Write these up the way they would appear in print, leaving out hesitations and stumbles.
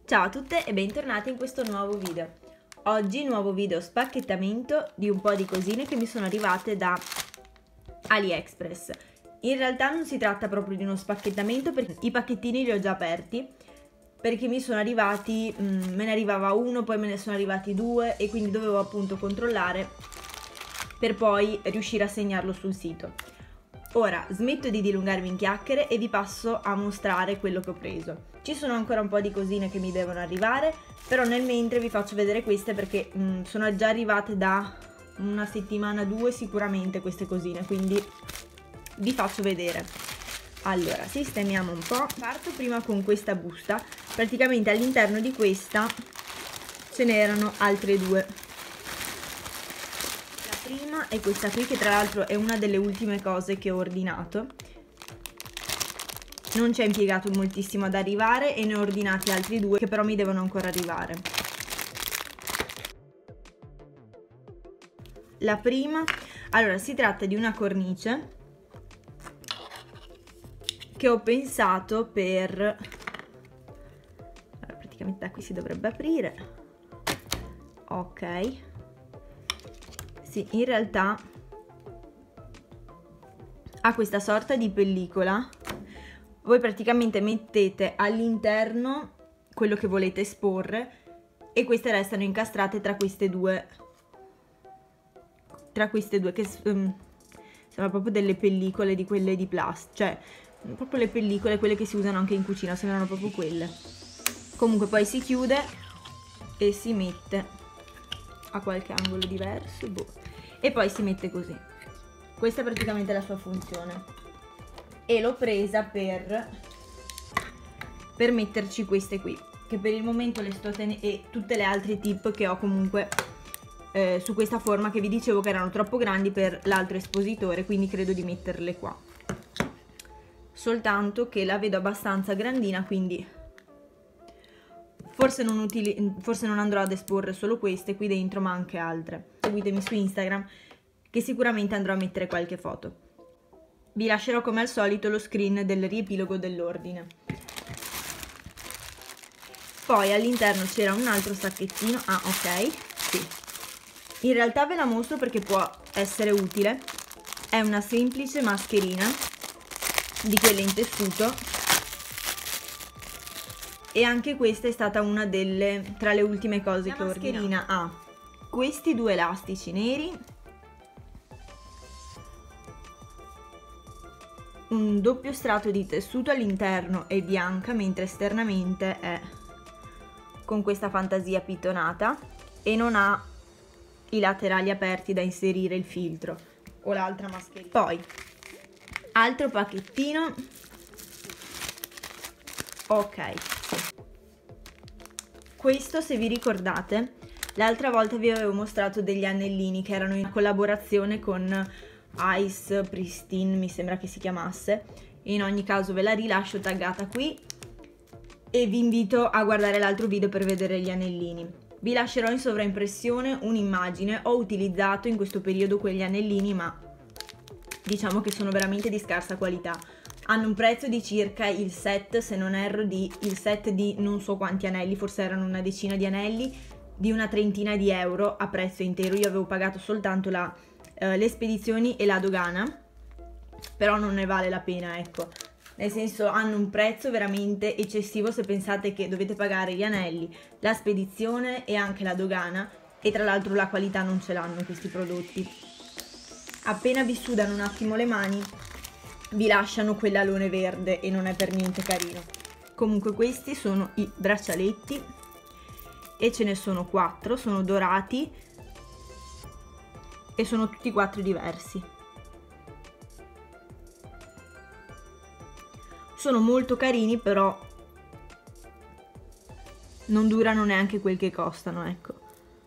Ciao a tutte e bentornati in questo nuovo video. Oggi nuovo video spacchettamento di un po' di cosine che mi sono arrivate da AliExpress. In realtà non si tratta proprio di uno spacchettamento perché i pacchettini li ho già aperti, perché mi sono arrivati, me ne arrivava uno, poi me ne sono arrivati due e quindi dovevo appunto controllare per poi riuscire a segnarlo sul sito. Ora smetto di dilungarmi in chiacchiere e vi passo a mostrare quello che ho preso. Ci sono ancora un po' di cosine che mi devono arrivare, però nel mentre vi faccio vedere queste perché sono già arrivate da una settimana, due sicuramente queste cosine, quindi vi faccio vedere. Allora, sistemiamo un po'. Parto prima con questa busta. Praticamente all'interno di questa ce n'erano altre due. La prima è questa qui, che tra l'altro è una delle ultime cose che ho ordinato. Non ci è impiegato moltissimo ad arrivare e ne ho ordinati altri due che però mi devono ancora arrivare. La prima, allora, si tratta di una cornice che ho pensato per... Allora, praticamente da qui si dovrebbe aprire. Ok. Sì, in realtà ha questa sorta di pellicola. Voi praticamente mettete all'interno quello che volete esporre e queste restano incastrate tra queste due che sono proprio delle pellicole di quelle di plastica, cioè proprio le pellicole, quelle che si usano anche in cucina, sembrano proprio quelle. Comunque poi si chiude e si mette a qualche angolo diverso, boh. E poi si mette così. Questa è praticamente la sua funzione. E l'ho presa per metterci queste qui, che per il momento le sto tenendo, e tutte le altre tip che ho comunque su questa forma, che vi dicevo che erano troppo grandi per l'altro espositore, quindi credo di metterle qua. Soltanto che la vedo abbastanza grandina, quindi forse non andrò ad esporre solo queste qui dentro, ma anche altre. Seguitemi su Instagram che sicuramente andrò a mettere qualche foto. Vi lascerò come al solito lo screen del riepilogo dell'ordine. Poi all'interno c'era un altro sacchettino. Ah, ok, sì. In realtà ve la mostro perché può essere utile. È una semplice mascherina di quelle in tessuto. E anche questa è stata una delle tra le ultime cose che ho ordinato. La mascherina ha questi due elastici neri, un doppio strato di tessuto all'interno è bianca, mentre esternamente è con questa fantasia pitonata e non ha i laterali aperti da inserire il filtro o l'altra mascherina. Poi altro pacchettino. Ok, questo, se vi ricordate, l'altra volta vi avevo mostrato degli anellini che erano in collaborazione con Ice Pristine, mi sembra che si chiamasse. In ogni caso ve la rilascio taggata qui e vi invito a guardare l'altro video per vedere gli anellini. Vi lascerò in sovraimpressione un'immagine. Ho utilizzato in questo periodo quegli anellini, ma diciamo che sono veramente di scarsa qualità. Hanno un prezzo di circa il set, se non erro, il set di non so quanti anelli, forse erano una decina di anelli, di una trentina di euro a prezzo intero. Io avevo pagato soltanto le spedizioni e la dogana, però non ne vale la pena, ecco, nel senso hanno un prezzo veramente eccessivo se pensate che dovete pagare gli anelli, la spedizione e anche la dogana, e tra l'altro la qualità non ce l'hanno questi prodotti. Appena vi sudano un attimo le mani vi lasciano quell'alone verde e non è per niente carino. Comunque questi sono i braccialetti e ce ne sono 4, sono dorati e sono tutti 4 diversi. Sono molto carini, però non durano neanche quel che costano, ecco.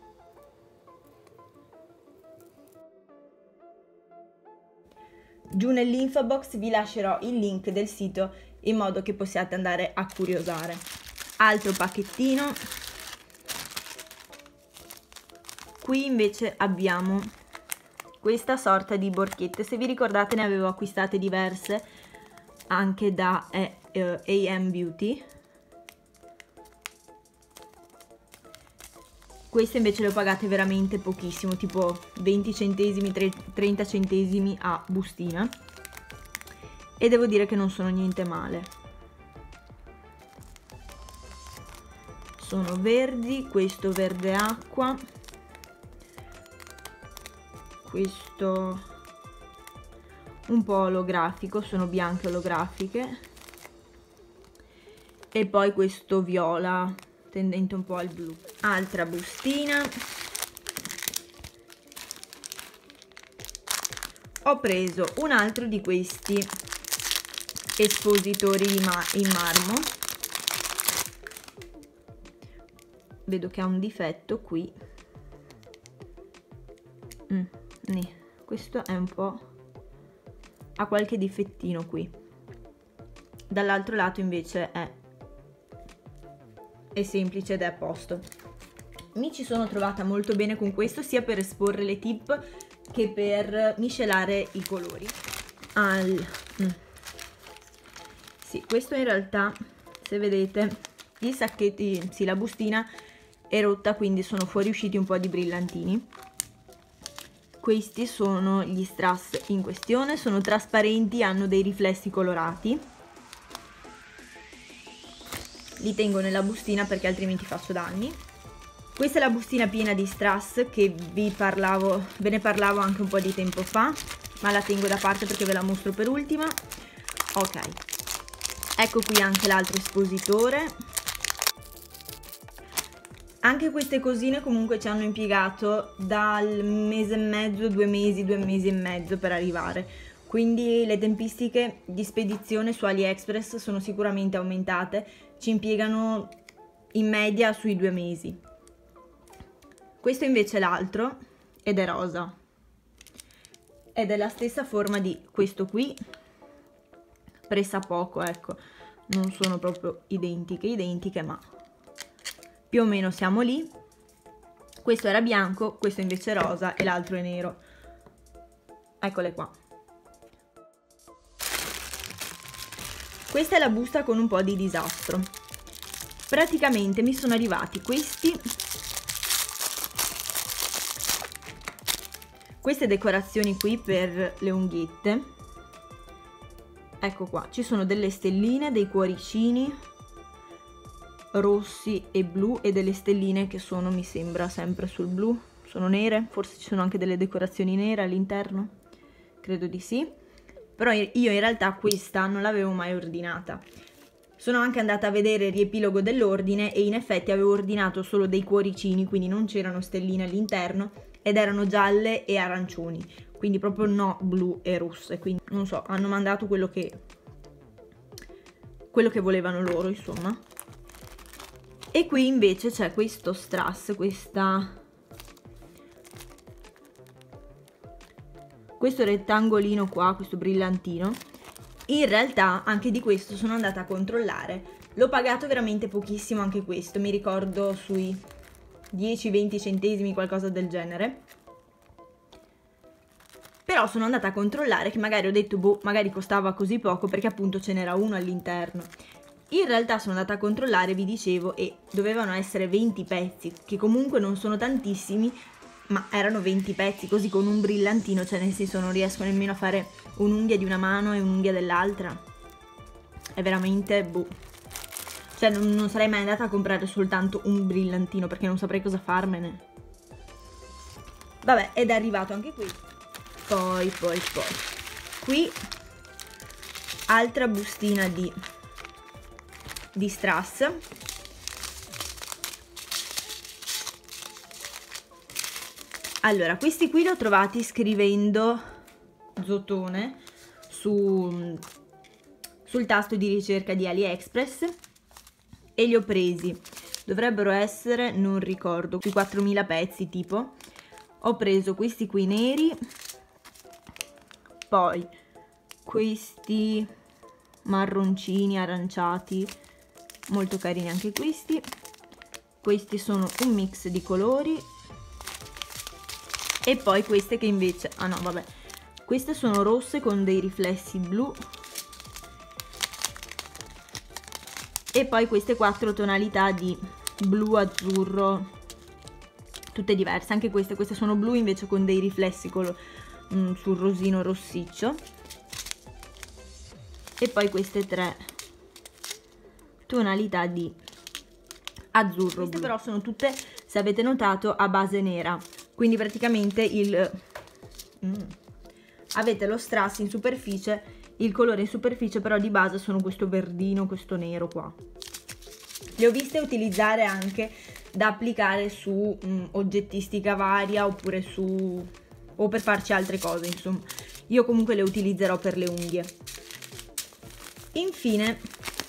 Giù nell'info box vi lascerò il link del sito in modo che possiate andare a curiosare. Altro pacchettino. Qui invece abbiamo questa sorta di borchette. Se vi ricordate ne avevo acquistate diverse anche da AM Beauty. Queste invece le ho pagate veramente pochissimo, tipo 20 centesimi, 30 centesimi a bustina, e devo dire che non sono niente male. Sono verdi, questo verde acqua, questo un po' olografico, sono bianche olografiche, e poi questo viola tendente un po' al blu. Altra bustina. Ho preso un altro di questi espositori in marmo. Vedo che ha un difetto qui. Questo è un po', ha qualche difettino qui. Dall'altro lato invece è semplice ed è a posto. Mi ci sono trovata molto bene con questo, sia per esporre le tip che per miscelare i colori. Sì, questo in realtà, se vedete, i sacchetti, sì, la bustina è rotta, quindi sono fuoriusciti un po' di brillantini. Questi sono gli strass in questione, sono trasparenti, hanno dei riflessi colorati. Li tengo nella bustina perché altrimenti faccio danni. Questa è la bustina piena di strass che ve ne parlavo anche un po' di tempo fa, ma la tengo da parte perché ve la mostro per ultima. Ok, ecco qui anche l'altro espositore. Anche queste cosine comunque ci hanno impiegato dal mese e mezzo, 2 mesi e mezzo per arrivare. Quindi le tempistiche di spedizione su AliExpress sono sicuramente aumentate, ci impiegano in media sui 2 mesi. Questo invece è l'altro ed è rosa. Ed è la stessa forma di questo qui, pressappoco, ecco, non sono proprio identiche, ma più o meno siamo lì. Questo era bianco, questo invece è rosa e l'altro è nero. Eccole qua. Questa è la busta con un po' di disastro. Praticamente mi sono arrivati queste decorazioni qui per le unghiette. Ecco qua, ci sono delle stelline, dei cuoricini rossi e blu e delle stelline che sono, mi sembra, sempre sul blu. Sono nere, forse ci sono anche delle decorazioni nere all'interno, credo di sì. Però io in realtà questa non l'avevo mai ordinata. Sono anche andata a vedere il riepilogo dell'ordine e in effetti avevo ordinato solo dei cuoricini, quindi non c'erano stelline all'interno ed erano gialle e arancioni, quindi proprio no blu e rosse, quindi non so, hanno mandato quello che volevano loro, insomma. E qui invece c'è questo strass, questo rettangolino qua, questo brillantino. In realtà anche di questo sono andata a controllare, l'ho pagato veramente pochissimo anche questo, mi ricordo sui 10-20 centesimi, qualcosa del genere. Però sono andata a controllare, che magari ho detto, boh, magari costava così poco perché appunto ce n'era uno all'interno. In realtà sono andata a controllare, vi dicevo, e dovevano essere 20 pezzi, che comunque non sono tantissimi, ma erano 20 pezzi, così con un brillantino, cioè nel senso non riesco nemmeno a fare un'unghia di una mano e un'unghia dell'altra. È veramente, boh. Cioè non sarei mai andata a comprare soltanto un brillantino perché non saprei cosa farmene. Vabbè, ed è arrivato anche qui. Poi. Qui, altra bustina di strass. Allora, questi qui li ho trovati scrivendo Zotone sul tasto di ricerca di AliExpress e li ho presi. Dovrebbero essere, non ricordo, sui 4.000 pezzi tipo. Ho preso questi qui neri, poi questi marroncini aranciati, molto carini anche questi. Questi sono un mix di colori. E poi queste che invece, ah no vabbè, queste sono rosse con dei riflessi blu. E poi queste 4 tonalità di blu, azzurro tutte diverse, anche queste sono blu invece con dei riflessi sul rosino rossiccio, e poi queste 3 tonalità di azzurro blu. Queste però sono tutte, se avete notato, a base nera, quindi praticamente avete lo strass in superficie, il colore in superficie, però di base sono questo verdino, questo nero qua. Le ho viste utilizzare anche da applicare su oggettistica varia, oppure o per farci altre cose, insomma. Io comunque le utilizzerò per le unghie. Infine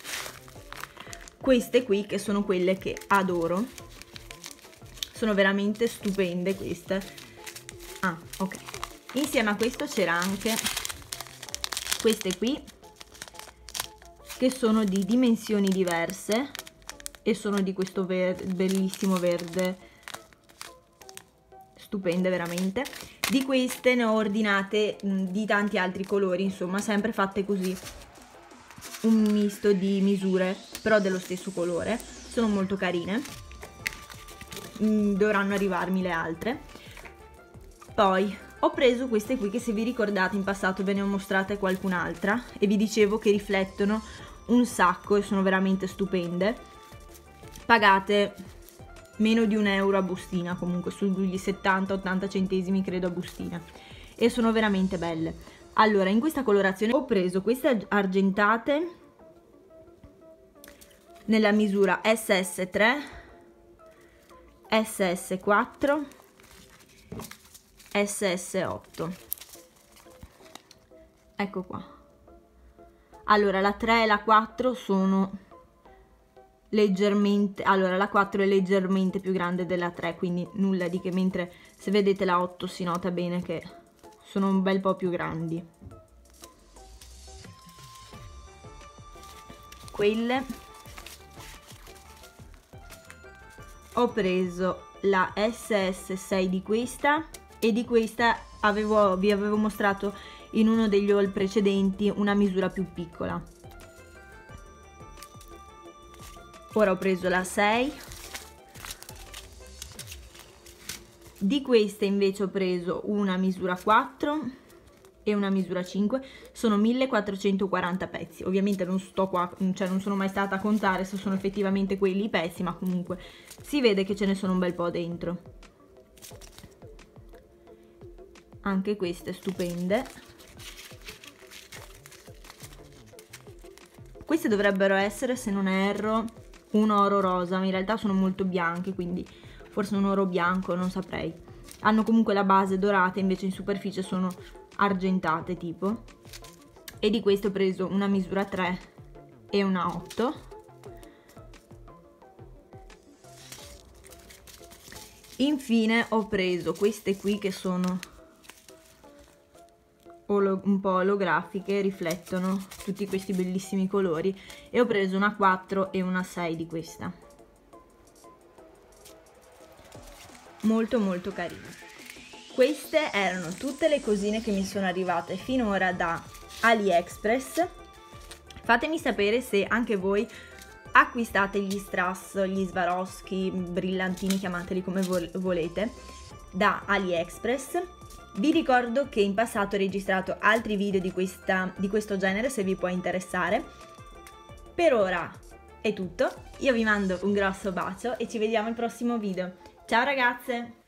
queste qui, che sono quelle che adoro, sono veramente stupende queste. Ah, ok. Insieme a questo c'era anche queste qui, che sono di dimensioni diverse e sono di questo bellissimo verde, stupende veramente. Di queste ne ho ordinate di tanti altri colori, insomma, sempre fatte così, un misto di misure però dello stesso colore. Sono molto carine, dovranno arrivarmi le altre. Poi ho preso queste qui, che se vi ricordate in passato ve ne ho mostrate qualcun'altra e vi dicevo che riflettono un sacco e sono veramente stupende. Pagate meno di €1 a bustina, comunque sugli 70-80 centesimi credo a bustina, e sono veramente belle. Allora, in questa colorazione ho preso queste argentate nella misura SS3, SS4, SS8. Ecco qua. Allora, la 3 e la 4 sono leggermente, allora la 4 è leggermente più grande della 3, quindi nulla di che, mentre se vedete la 8 si nota bene che sono un bel po' più grandi. Quelle ho preso la SS6 di questa, e di questa vi avevo mostrato in uno degli haul precedenti una misura più piccola. Ora ho preso la 6. Di queste invece ho preso una misura 4 e una misura 5, sono 1440 pezzi. Ovviamente non sto qua, cioè non sono mai stata a contare se sono effettivamente quelli i pezzi, ma comunque si vede che ce ne sono un bel po' dentro. Anche queste stupende. Queste dovrebbero essere, se non erro, un oro rosa, ma in realtà sono molto bianche, quindi forse un oro bianco, non saprei. Hanno comunque la base dorata, invece in superficie sono argentate tipo. E di questo ho preso una misura 3 e una 8. Infine ho preso queste qui, che sono un po' olografiche, riflettono tutti questi bellissimi colori, e ho preso una 4 e una 6 di questa, molto molto carine. Queste erano tutte le cosine che mi sono arrivate finora da AliExpress. Fatemi sapere se anche voi acquistate gli strass, gli Swarovski, brillantini, chiamateli come volete, da AliExpress. Vi ricordo che in passato ho registrato altri video di questo genere, se vi può interessare. Per ora è tutto, io vi mando un grosso bacio e ci vediamo al prossimo video. Ciao ragazze!